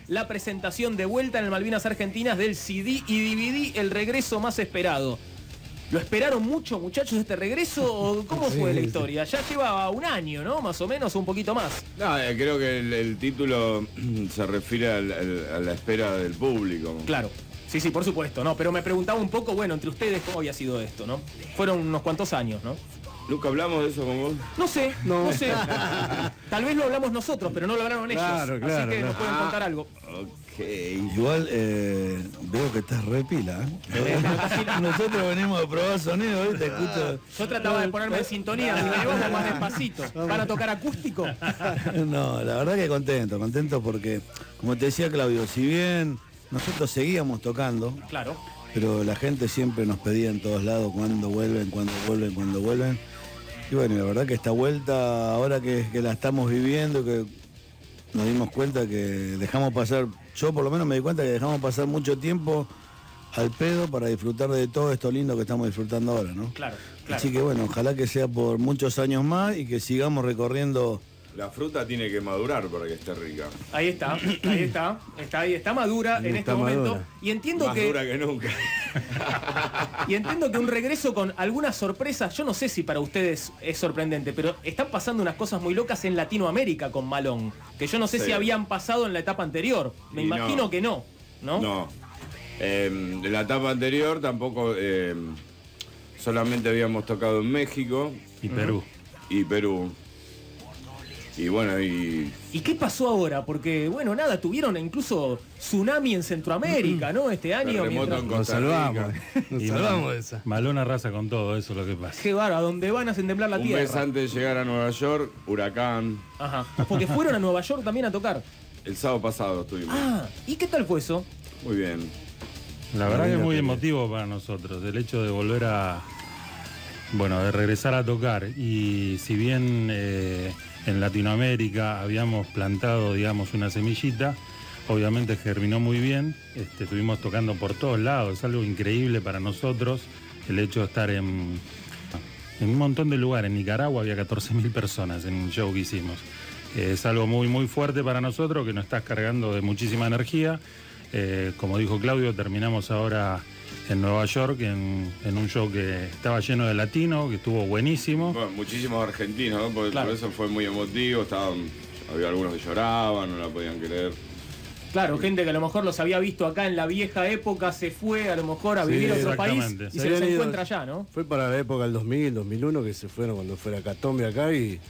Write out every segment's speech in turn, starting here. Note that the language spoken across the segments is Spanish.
la presentación de vuelta en el Malvinas Argentinas del CD y DVD, el regreso más esperado. ¿Lo esperaron mucho, muchachos, este regreso? ¿O cómo fue la historia? Ya lleva un año, ¿no? Más o menos, un poquito más. No, creo que el título se refiere a la espera del público. Claro. Sí, sí, por supuesto, ¿no? Pero me preguntaba un poco, bueno, entre ustedes, ¿cómo había sido esto, no? Fueron unos cuantos años, ¿no? ¿Nunca hablamos de eso con vos? No sé, no sé. Tal vez lo hablamos nosotros, pero no lo hablaron ellos. Claro, así que nos pueden contar algo. Ok. Igual veo que estás re pila, ¿eh? Nosotros venimos a probar sonido, ¿viste? Escucho. Yo trataba de ponerme en sintonía, así que vamos más despacito. ¿Van a tocar acústico? No, la verdad que contento porque, como te decía Claudio, si bien nosotros seguíamos tocando, claro, pero la gente siempre nos pedía en todos lados cuándo vuelven. Y bueno, la verdad que esta vuelta, ahora que la estamos viviendo, que nos dimos cuenta que dejamos pasar, yo por lo menos me di cuenta que dejamos pasar mucho tiempo al pedo para disfrutar de todo esto lindo que estamos disfrutando ahora, ¿no? Claro. Así que bueno, ojalá que sea por muchos años más y que sigamos recorriendo. La fruta tiene que madurar para que esté rica. Ahí está madura en este momento. Y entiendo Más dura que nunca. Y entiendo que un regreso con algunas sorpresas, yo no sé si para ustedes es sorprendente, pero están pasando unas cosas muy locas en Latinoamérica con Malón, que yo no sé si habían pasado en la etapa anterior. Me imagino que no, ¿no? No. En la etapa anterior tampoco, solamente habíamos tocado en México. Y Perú. Y Perú. Y bueno, ¿Y qué pasó ahora? Porque, bueno, nada, tuvieron incluso tsunami en Centroamérica, ¿no? Este año. Nos salvamos de esa. Malón arrasa con todo, eso es lo que pasa. Qué bárbaro, a donde van hacen temblar la tierra. Un mes antes de llegar a Nueva York, huracán. Ajá. Porque fueron a Nueva York también a tocar. El sábado pasado estuvimos. ¿Y qué tal fue eso? Muy bien. La verdad que es muy emotivo para nosotros, el hecho de volver de regresar a tocar. Y si bien en Latinoamérica habíamos plantado, digamos, una semillita, obviamente germinó muy bien, estuvimos tocando por todos lados, es algo increíble para nosotros, el hecho de estar en un montón de lugares. En Nicaragua había 14.000 personas en un show que hicimos. Es algo muy, muy fuerte para nosotros, que nos está cargando de muchísima energía. Como dijo Claudio, terminamos ahora en Nueva York en un show que estaba lleno de latinos, que estuvo buenísimo. Bueno, muchísimos argentinos, ¿no? Por eso fue muy emotivo, había algunos que lloraban, no la podían creer. Claro, gente que a lo mejor los había visto acá en la vieja época, se fue a lo mejor a vivir a otro país y se los encuentra allá, ¿no? Fue para la época del 2000, 2001 que se fueron cuando fue la Catombe acá y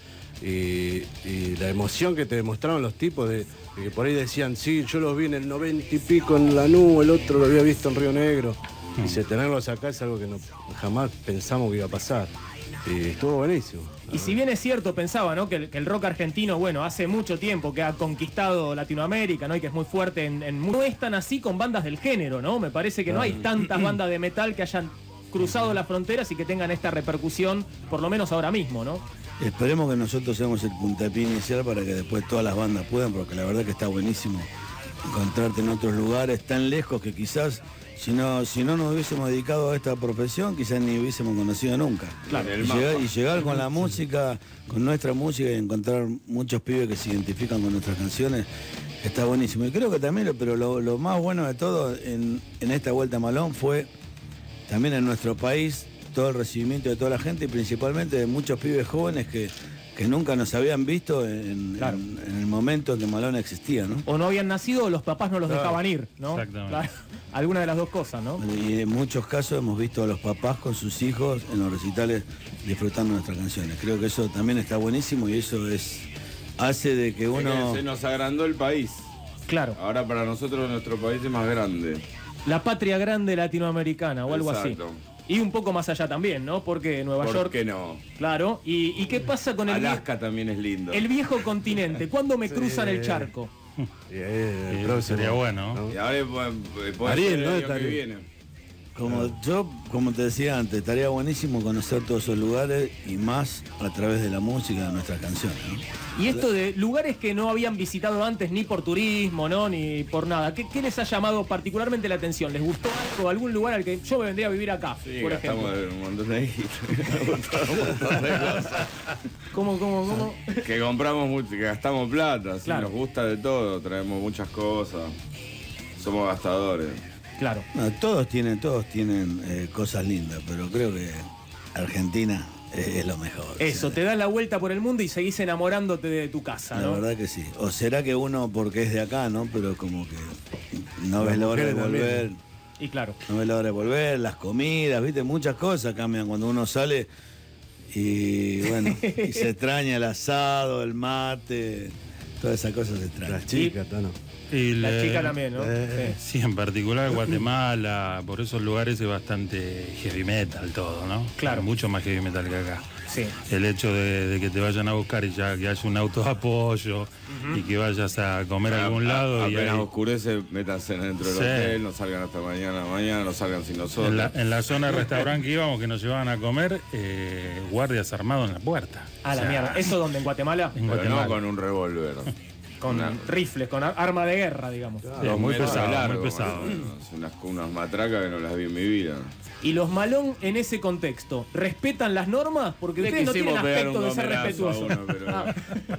la emoción que te demostraron los tipos de que por ahí decían, sí, yo los vi en el 90 y pico en Lanús, el otro lo había visto en Río Negro. Y tenerlos acá es algo que jamás pensamos que iba a pasar. Y estuvo buenísimo. Y si bien es cierto, pensaba, ¿no? Que el rock argentino, bueno, hace mucho tiempo que ha conquistado Latinoamérica, ¿no? Y que es muy fuerte no es tan así con bandas del género, ¿no? Me parece que no hay tantas bandas de metal que hayan cruzado las fronteras y que tengan esta repercusión, por lo menos ahora mismo, ¿no? Esperemos que nosotros seamos el puntapié inicial para que después todas las bandas puedan, porque la verdad que está buenísimo encontrarte en otros lugares tan lejos que quizás si no nos hubiésemos dedicado a esta profesión, quizás ni hubiésemos conocido nunca. Claro, y llegar con la música, con nuestra música y encontrar muchos pibes que se identifican con nuestras canciones, está buenísimo. Y creo que también, pero lo más bueno de todo en esta vuelta a Malón fue también en nuestro país todo el recibimiento de toda la gente y principalmente de muchos pibes jóvenes que nunca nos habían visto en el momento en que Malón existía, ¿no? O no habían nacido o los papás no los dejaban ir, ¿no? Exactamente. Claro. Alguna de las dos cosas, ¿no? Y en muchos casos hemos visto a los papás con sus hijos en los recitales disfrutando nuestras canciones. Creo que eso también está buenísimo y eso hace de que uno... Se nos agrandó el país. Claro. Ahora para nosotros nuestro país es más grande. La patria grande latinoamericana o algo así. Y un poco más allá también, ¿no? Porque Nueva York... ¿Por qué no? Claro. ¿Y qué pasa con Alaska también es lindo. El viejo continente? ¿Cuándo me cruzan el charco? Sería bueno. Y ahora puede Ariel, ser ¿no? el año que viene. Como te decía antes, estaría buenísimo conocer todos esos lugares y más a través de la música de nuestras canciones, ¿no? Y esto de lugares que no habían visitado antes ni por turismo, ¿no? Ni por nada. ¿Qué les ha llamado particularmente la atención? ¿Les gustó algo? ¿Algún lugar al que yo me vendría a vivir acá, Sí, por gastamos ejemplo? un montón de cosas. ¿Cómo? Que compramos mucho, que gastamos plata, sí, Claro. nos gusta de todo, traemos muchas cosas. Somos gastadores. Claro. No, todos tienen cosas lindas, pero creo que Argentina es lo mejor. Eso, O sea, te das la vuelta por el mundo y seguís enamorándote de tu casa, la ¿no? verdad que sí. O será que uno porque es de acá, ¿no? Pero como que no ves la hora de mujeres volver. también. Y claro. No ves la hora de volver, las comidas, viste, muchas cosas cambian cuando uno sale y bueno, y se extraña el asado, el mate, todas esas cosas se extrañan. Las chicas, Tano. Y La chica también, ¿no? Sí. Sí, en particular Guatemala, por esos lugares es bastante heavy metal todo, ¿no? Claro. Mucho más heavy metal que acá. Sí. El hecho de que te vayan a buscar y ya que haya un auto de apoyo y que vayas a comer a algún lado y Apenas ahí- oscurece, métanse dentro del Sí. hotel, no salgan hasta mañana, no salgan sin nosotros. en la zona de restaurante que íbamos, que nos llevaban a comer, guardias armados en la puerta. A la mierda. ¿Eso dónde? ¿En Guatemala? En Pero Guatemala. no con un revólver. Con rifles, con arma de guerra, digamos. Sí, Dos muy metros de pesado, largo, muy pesado. Unas matracas que no las vi en mi vida. ¿Y los Malón en ese contexto respetan las normas? Porque Le ustedes no tienen quisimos pegar aspecto un de ser gomerazo a respetuosos. uno, pero- Ah,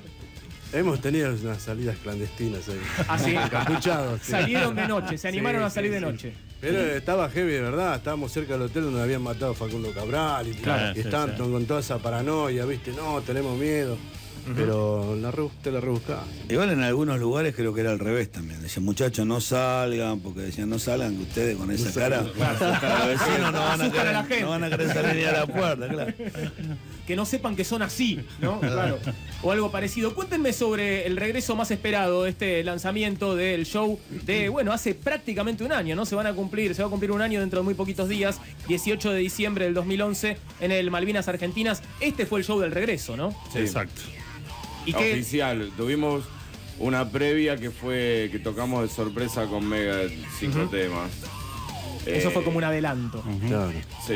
Hemos tenido unas salidas clandestinas ahí. ¿Ah, sí? Encapuchados, sí. salieron de noche, se animaron Sí, a salir sí, de sí. noche. Pero estaba heavy de verdad, estábamos cerca del hotel donde habían matado a Facundo Cabral y, Claro, y sí, estaban sí. con toda esa paranoia, viste, no, tenemos miedo. Pero te la rebuscás. Igual en algunos lugares creo que era al revés también. Decían, muchachos, no salgan, porque decían, no salgan, que ustedes con esa cara. Los vecinos no van a Asustan a la gente. querer, no van a querer salir ni a la puerta, claro. Que no sepan que son así, ¿no? Claro. O algo parecido. Cuéntenme sobre el regreso más esperado, este lanzamiento del show de, bueno, hace prácticamente un año, ¿no? Se va a cumplir un año dentro de muy poquitos días, 18 de diciembre del 2011, en el Malvinas Argentinas. Este fue el show del regreso, ¿no? Sí. Exacto. Y que Oficial. Tuvimos una previa que tocamos de sorpresa con Mega de 5 temas. eso fue como un adelanto. Claro. Sí,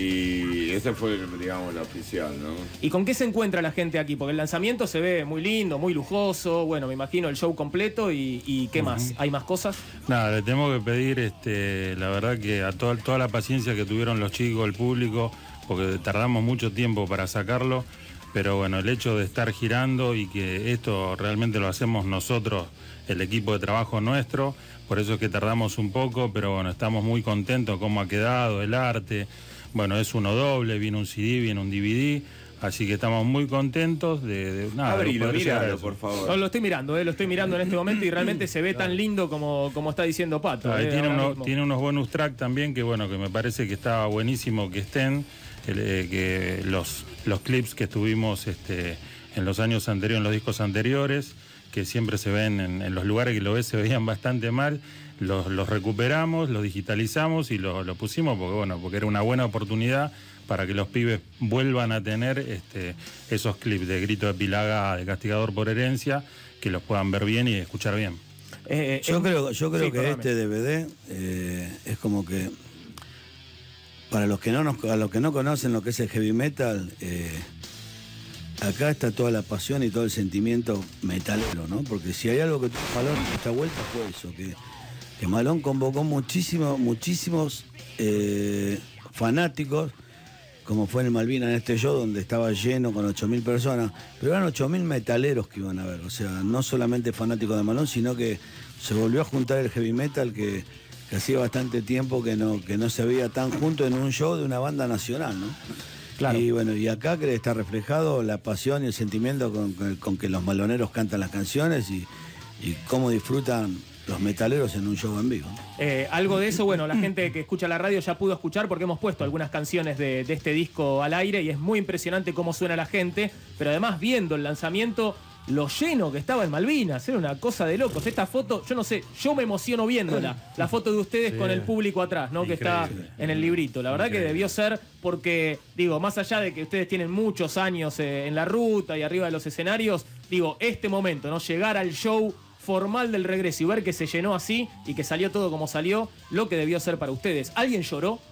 y ese fue, digamos, la oficial, ¿no? ¿Y con qué se encuentra la gente aquí? Porque el lanzamiento se ve muy lindo, muy lujoso, bueno, me imagino el show completo y ¿qué más? ¿Hay más cosas? Nada, le tengo que pedir, la verdad que a toda la paciencia que tuvieron los chicos, el público, porque tardamos mucho tiempo para sacarlo, pero bueno, el hecho de estar girando y que esto realmente lo hacemos nosotros, el equipo de trabajo nuestro, por eso es que tardamos un poco, pero bueno, estamos muy contentos cómo ha quedado el arte. Bueno, es uno doble, viene un CD, viene un DVD, así que estamos muy contentos de nada. Abrilo, de poder llegar a míralo, eso. por favor. No, lo estoy mirando en este momento y realmente se ve tan lindo como está diciendo Pato. Claro, y tiene, ahora mismo. tiene unos bonus track también que bueno, que me parece que estaba buenísimo que estén, que los clips que estuvimos en los años anteriores, en los discos anteriores, que siempre se ven en los lugares que lo ves se veían bastante mal, los recuperamos, los digitalizamos y lo pusimos porque era una buena oportunidad para que los pibes vuelvan a tener esos clips de Grito de Pilaga, de Castigador por Herencia, que los puedan ver bien y escuchar bien. Yo creo sí, que perdóname. este DVD es como que para los que a los que no conocen lo que es el heavy metal, acá está toda la pasión y todo el sentimiento metalero, ¿no? Porque si hay algo que tuvo Malón esta vuelta fue eso, que Malón convocó muchísimos fanáticos, como fue en el Malvinas en este show donde estaba lleno con 8.000 personas, pero eran 8.000 metaleros que iban a ver, o sea, no solamente fanáticos de Malón, sino que se volvió a juntar el heavy metal que hacía bastante tiempo que no se veía tan junto en un show de una banda nacional, ¿no? Claro. Y bueno, y acá que está reflejado la pasión y el sentimiento con que los maloneros cantan las canciones y cómo disfrutan los metaleros en un show en vivo. Algo de eso, bueno, la gente que escucha la radio ya pudo escuchar porque hemos puesto algunas canciones de este disco al aire y es muy impresionante cómo suena la gente, pero además viendo el lanzamiento, lo lleno que estaba en Malvinas, era una cosa de locos. Esta foto, yo no sé, yo me emociono viéndola, la foto de ustedes con el público atrás, ¿no? Que está en el librito. La verdad que debió ser porque, digo, más allá de que ustedes tienen muchos años en la ruta y arriba de los escenarios, digo, este momento, ¿no? Llegar al show formal del regreso y ver que se llenó así y que salió todo como salió, lo que debió ser para ustedes. ¿Alguien lloró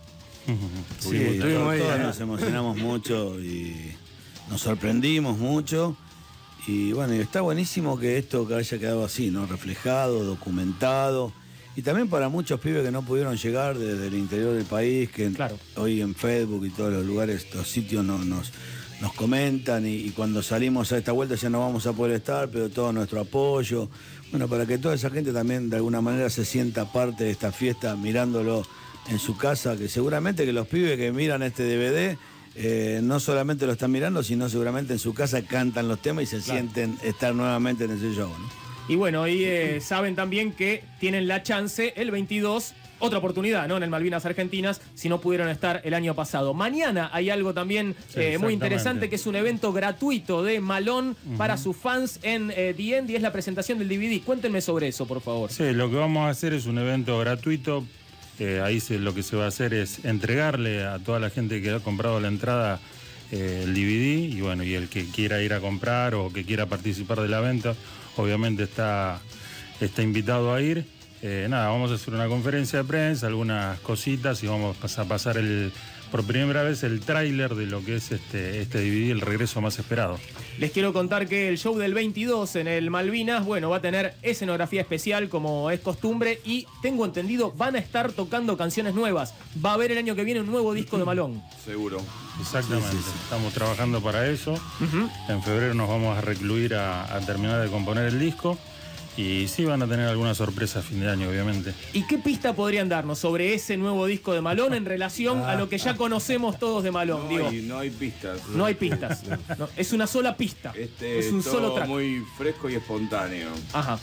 Sí, estuvimos ahí, todos ¿no? nos emocionamos mucho y nos sorprendimos mucho. Y bueno, y está buenísimo que esto que haya quedado así, ¿no? Reflejado, documentado. Y también para muchos pibes que no pudieron llegar desde el interior del país, que Claro. hoy en Facebook y todos los lugares, los sitios nos comentan y cuando salimos a esta vuelta ya no vamos a poder estar, pero todo nuestro apoyo. Bueno, para que toda esa gente también de alguna manera se sienta parte de esta fiesta mirándolo en su casa, que seguramente que los pibes que miran este DVD no solamente lo están mirando, sino seguramente en su casa cantan los temas y se sienten estar nuevamente en ese show, ¿no? Y bueno, y saben también que tienen la chance el 22, otra oportunidad, ¿no? En el Malvinas Argentinas, si no pudieron estar el año pasado. Mañana hay algo también muy interesante, que es un evento gratuito de Malón para sus fans en The End, y es la presentación del DVD. Cuéntenme sobre eso, por favor. Sí, lo que vamos a hacer es un evento gratuito. Ahí lo que se va a hacer es entregarle a toda la gente que ha comprado la entrada el DVD, y bueno, y el que quiera ir a comprar o que quiera participar de la venta, obviamente está invitado a ir. Nada, vamos a hacer una conferencia de prensa, algunas cositas, y vamos a pasar por primera vez el tráiler de lo que es este DVD, el regreso más esperado. Les quiero contar que el show del 22 en el Malvinas, bueno, va a tener escenografía especial como es costumbre, y tengo entendido van a estar tocando canciones nuevas. Va a haber el año que viene un nuevo disco de Malón. Seguro. Exactamente, estamos trabajando para eso. En febrero nos vamos a recluir a terminar de componer el disco. Y sí van a tener alguna sorpresa a fin de año, obviamente. ¿Y qué pista podrían darnos sobre ese nuevo disco de Malón en relación a lo que ya conocemos todos de Malón? No hay pistas. No hay pistas. No, es una sola pista. Es un todo solo track. muy fresco y espontáneo. Ajá.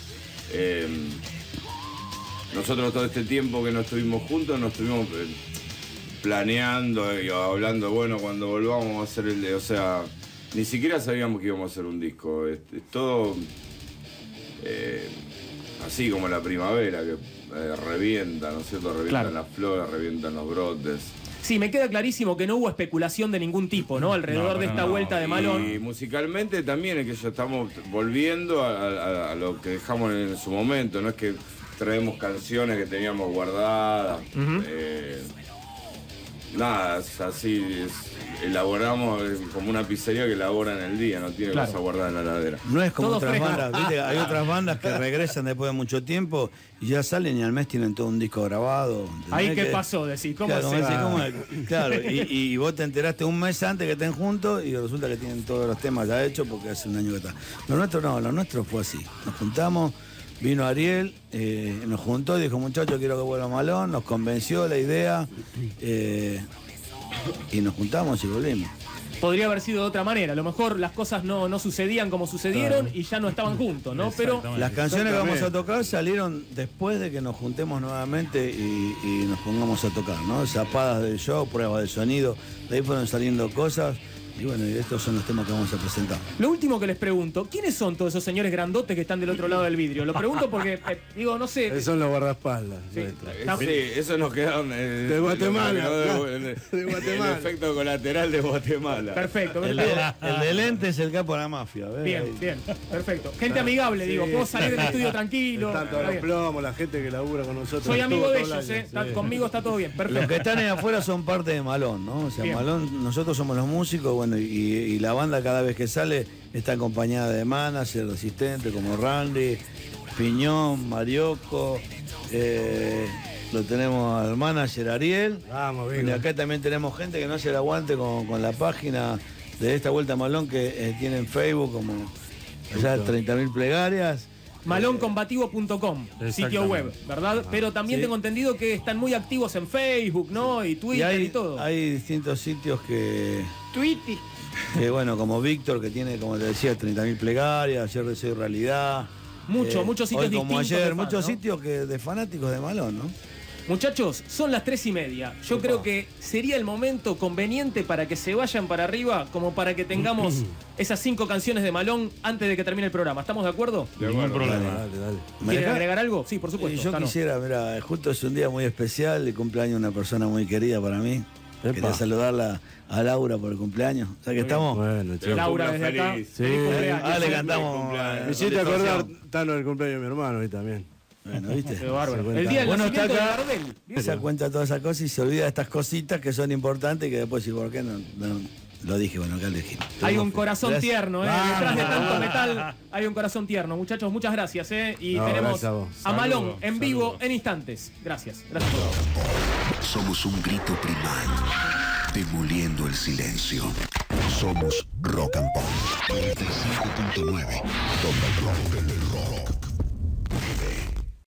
Nosotros todo este tiempo que no estuvimos juntos, nos estuvimos planeando y hablando, bueno, cuando volvamos vamos a hacer o sea, ni siquiera sabíamos que íbamos a hacer un disco. Es todo así como la primavera, que revienta, ¿no es cierto? Revientan las flores, revientan los brotes. Sí, me queda clarísimo que no hubo especulación de ningún tipo, ¿no? Alrededor de esta vuelta de Malón. Y musicalmente también es que ya estamos volviendo a lo que dejamos en su momento, no es que traemos canciones que teníamos guardadas. Nada, es así, elaboramos como una pizzería que elabora en el día, no tiene cosas guardadas en la heladera. No es como Todo otras fresco. bandas, ¿viste? Hay otras bandas que regresan después de mucho tiempo y ya salen y al mes tienen todo un disco grabado. ¿Entendés? Ahí qué pasó, decís, ¿cómo Claro, se claro, y vos te enteraste un mes antes que estén juntos y resulta que tienen todos los temas ya hechos porque hace un año que está. Lo nuestro no, lo nuestro fue así. Nos juntamos, vino Ariel, nos juntó y dijo, muchachos, quiero que vuelva Malón, nos convenció la idea y nos juntamos y volvimos. Podría haber sido de otra manera. A lo mejor las cosas no sucedían como sucedieron y ya no estaban juntos, ¿no? Pero Las canciones que vamos a tocar salieron después de que nos juntemos nuevamente y nos pongamos a tocar, ¿no? Zapadas del show, pruebas de sonido, de ahí fueron saliendo cosas. Y bueno, y estos son los temas que vamos a presentar. lo último que les pregunto, ¿quiénes son todos esos señores grandotes que están del otro lado del vidrio? Lo pregunto porque, digo, no sé. Esos son los guardaespaldas. Sí. nuestros. Sí, eso nos quedaron De Guatemala, de Guatemala. el efecto colateral de Guatemala. Perfecto. El de lente es el capo de la mafia, ¿ves? Bien, bien, perfecto. Gente amigable, digo, puedo salir del estudio tranquilo. Están todos Está los bien. plomos, la gente que labura con nosotros. Soy amigo todo de el ellos, año, sí. conmigo está todo bien, Los perfecto. que están ahí afuera son parte de Malón, ¿no? O sea, Bien. Malón, nosotros somos los músicos, bueno, y la banda cada vez que sale está acompañada de managers, asistentes como Randy, Piñón, Marioco, lo tenemos al manager Ariel. Vamos, Y Vigo. acá también tenemos gente que no hace el aguante con la página de esta vuelta a Malón que tiene en Facebook como allá 30.000 plegarias. Maloncombativo.com, sitio web, ¿verdad? Pero también Sí. tengo entendido que están muy activos en Facebook, ¿no? Y Y Twitter y, todo. hay distintos sitios que Twitter. bueno, como Víctor, que tiene, como te decía, 30.000 plegarias, ayer Deseo y Realidad. Muchos sitios hoy como distintos ayer, de fans, muchos ¿no? sitios de fanáticos de Malón, ¿no? Muchachos, son las 3:30. Yo creo que sería el momento conveniente para que se vayan para arriba, como para que tengamos esas 5 canciones de Malón antes de que termine el programa. ¿Estamos de acuerdo? Ningún problema. Dale. ¿Me ¿Quieren dejás? agregar algo? Sí, por supuesto. Y yo Tano. quisiera, mira, justo es un día muy especial, el cumpleaños de una persona muy querida para mí. Epa. Quería saludarla a Laura por el cumpleaños. O sea que estamos. Bueno, Pero Laura, cumpla desde acá. feliz. Feliz cumpleaños. Ah, le Feliz cantamos. cumpleaños. Me hiciste acordar, Tano, del cumpleaños de mi hermano hoy también. Bueno, ¿viste? Qué bárbaro. Se El día del Bueno, nacimiento de está acá. Gardel. Se cuenta todas esas cosas y se olvida de estas cositas que son importantes y que después, ¿y por qué no? Lo dije, bueno, acá lo dije. Hay un corazón Gracias. tierno, detrás de tanto metal hay un corazón tierno. Muchachos, muchas gracias. Y No, tenemos gracias a vos. a Malón Saludos, en vivo saludos. en instantes. Gracias. Gracias por todo. Somos un grito primal, demoliendo el silencio. Somos Rock and Pop 95.9. Donde el rock